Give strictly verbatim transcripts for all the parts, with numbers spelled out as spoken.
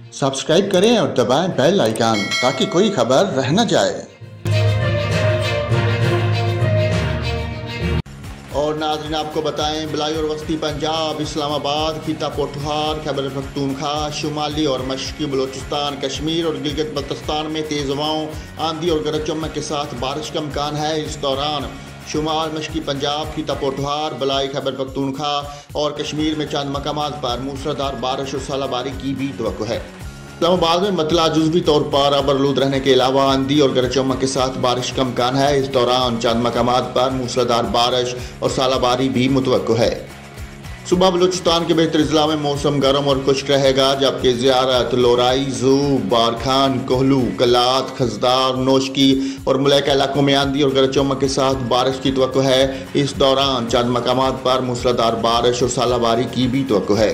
Subscribe करें और दबाएं बेल आइकन ताकि कोई खबर रह न जाए। और नाज़रीन आपको बताएं, बलाई और वस्ती पंजाब, इस्लामाबाद, खिता पोठहार, खैबर पख्तूनख्वा, शुमाली और मशरक़ी बलोचिस्तान, कश्मीर और गिलगित बल्तिस्तान में तेज़ हवाओं, आंधी और गरज चमक के साथ बारिश का इम्कान है। इस दौरान शुमाल, मशरक़ी पंजाब, खिता पोठहार, बलाई, खैबर पख्तूनख्वा और कश्मीर में चंद मकामात पर मूसलाधार बारिश और सालाबारी की भी तवक्को है। इस्लामाबाद में मतला जुज़वी तौर पर आबरलूद रहने के अलावा आंधी और गरज चमक के साथ बारिश का इम्कान है। इस दौरान चंद मकामात पर मूसलाधार बारिश और सालाबारी भी मुतवक्को है। सुबह बलूचिस्तान के बेहतर अजला में मौसम गर्म और खुश्क रहेगा, जबकि ज़ियारत, लोराई, ज़ूब, बारखान, कोहलू, कलात, खजदार, नोशकी और मलैका इलाकों में आंधी और गरज चमक के साथ बारिश की तवक्को है। इस दौरान चंद मकामात पर मूसलाधार बारिश और सालाबारी की भी तवक्को है।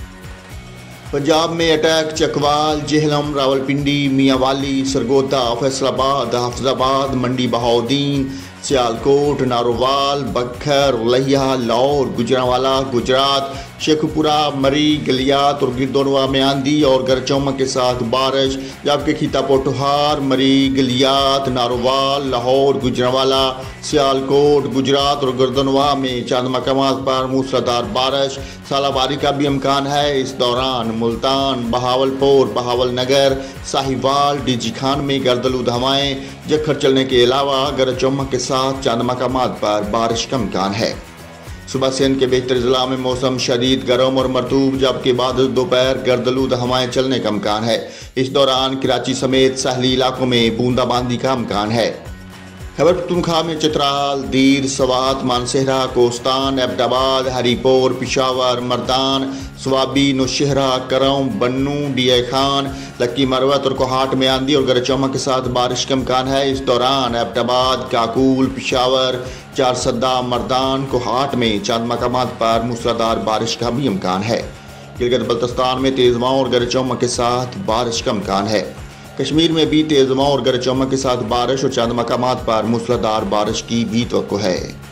पंजाब में अटैक, चकवाल, जेहलम, रावलपिंडी, मियांवाली, सरगोदा, फैसलाबाद, हाफिजाबाद, मंडी बहाउद्दीन, सियालकोट, नारोवाल, बखर, लहिया, लाहौर, गुजरांवाला, गुजरात, शेखुपुरा, मरी, गलियात और गिरदोनवा में आंधी और गरज चमक के साथ बारिश, जबकि खिता पोठहार, मरी, गलियात, नारोवाल, लाहौर, गुजरांवाला, सियालकोट, गुजरात और गिरदोनवा में चंद मकामात पर मूसलाधार बारिश, सालाबारी का भी इम्कान है। इस दौरान मुल्तान, बहावलपुर, बहावलनगर, साहिवाल, डीजी खान में गर्दलूद हवाएं, जखर चलने के अलावा गरज चमक के साथ चंद मकामात पर बारिश का इम्कान है। सुबह सिंध के बेहतर जिला में मौसम शदीद गर्म और मरतूब, जबकि बाद दोपहर गर्दलूद हवाएं चलने का इम्कान है। इस दौरान कराची समेत साहली इलाकों में बूंदाबांदी का इम्कान है। खैबर पख्तूनख्वा में चित्राल, दीर, सवात, मानसेहरा, कोस्तान, एबटाबाद, हरीपुर, पिशावर, मर्दान, स्वाबी, नौशहरा, करम, बन्नू, डीए खान, लक्की मरवत और कोहाट में आंधी और गरज चमक के साथ बारिश का इम्कान है। इस दौरान एबटाबाद, काकूल, पिशावर, चारसद्दा, मर्दान, कोहाट में चंद मकामात पर मूसलाधार बारिश का भी इम्कान है। गिलगित बल्तिस्तान में तेज़ हवाओं और गरज चमक के साथ बारिश का इम्कान है। कश्मीर में भी तेज़ हवाओं और गरज चमक के साथ बारिश और चंद मकामात पर मूसलाधार बारिश की भी तवक्को है।